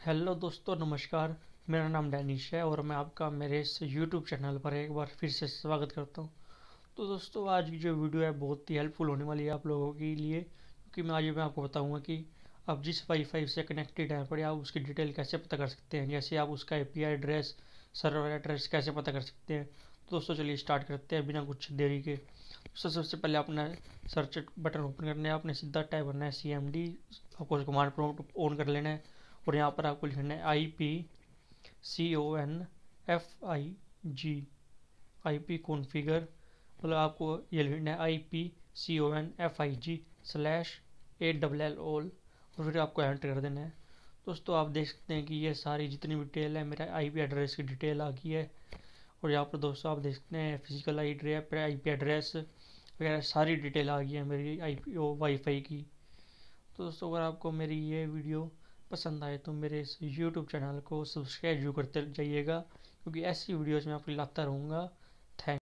Hello दोस्तों, नमस्कार। मेरा नाम डैनिश है और मैं आपका मेरे इस यूट्यूब चैनल पर एक बार फिर से स्वागत करता हूं। तो दोस्तों, आज की जो वीडियो है बहुत ही हेल्पफुल होने वाली है आप लोगों के लिए, क्योंकि मैं आपको बताऊंगा कि आप जिस वाईफाई से कनेक्टेड हैं पर आप उसकी डिटेल कैसे पता कर सकते हैं। जैसे आप उसका एपीआई एड्रेस, सर्वर एड्रेस कैसे पता कर सकते हैं। तो दोस्तों चलिए स्टार्ट करते हैं बिना कुछ देरी के। सबसे पहले अपना सर्च बटन ओपन करना है, आपने सीधा टाइप करना है CMD। आपको कमांड प्रॉम्प्ट ऑन कर लेना है और यहाँ पर आपको लिखना है IP कॉन्फ़िगर। मतलब आपको ये लिखना है IPCONFIG/8LL ऑल और फिर आपको एंटर कर देना है। दोस्तों आप देख सकते हैं कि ये सारी जितनी भी डिटेल है मेरा IP एड्रेस की डिटेल आ गई है। और यहाँ पर दोस्तों आप देख सकते हैं फिजिकल IP एड्रेस वगैरह सारी डिटेल आ गई है मेरी IP वाईफाई की। तो दोस्तों अगर आपको मेरी ये वीडियो पसंद आए तो मेरे इस YouTube चैनल को सब्सक्राइब जरूर करते जाइएगा, क्योंकि ऐसी वीडियोस मैं आपको लाता रहूँगा।